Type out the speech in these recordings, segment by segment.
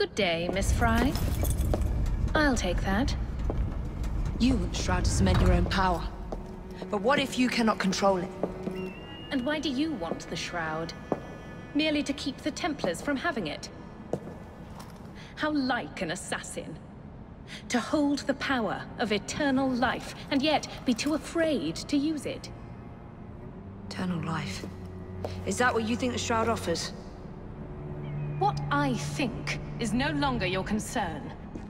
Good day, Miss Fry. I'll take that. You want the Shroud to cement your own power. But what if you cannot control it? And why do you want the Shroud? Merely to keep the Templars from having it? How like an assassin. To hold the power of eternal life, and yet be too afraid to use it. Eternal life. Is that what you think the Shroud offers? What I think is no longer your concern.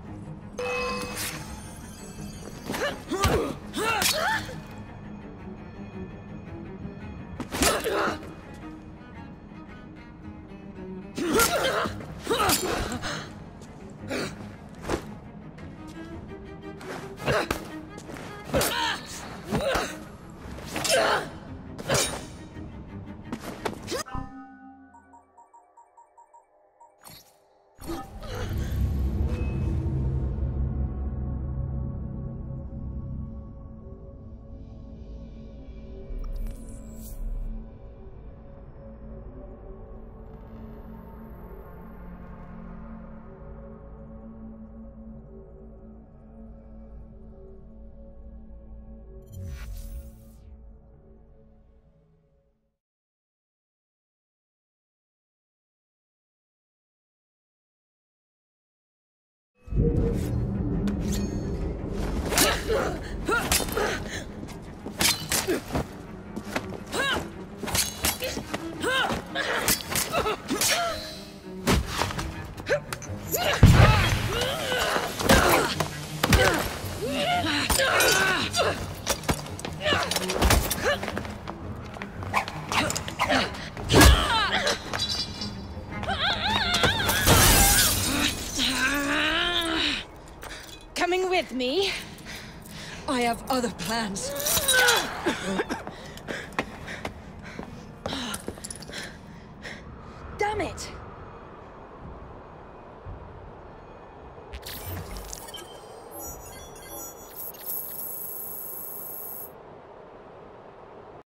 Coming with me? I have other plans. Damn it!